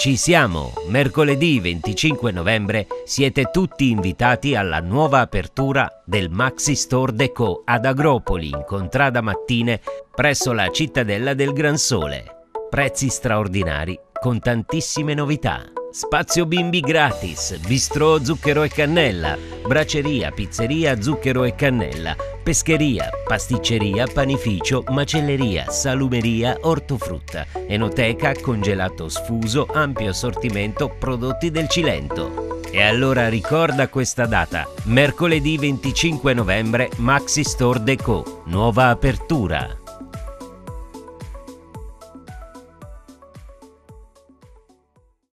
Ci siamo! Mercoledì 25 novembre siete tutti invitati alla nuova apertura del Maxi Store Déco ad Agropoli, in Contrada Mattine, presso la Cittadella del Gran Sole. Prezzi straordinari con tantissime novità. Spazio bimbi gratis, bistrò zucchero e cannella, braceria, pizzeria zucchero e cannella, pescheria, pasticceria, panificio, macelleria, salumeria, ortofrutta, enoteca, congelato sfuso, ampio assortimento, prodotti del Cilento. E allora ricorda questa data, mercoledì 25 novembre, Maxi Store Déco, nuova apertura.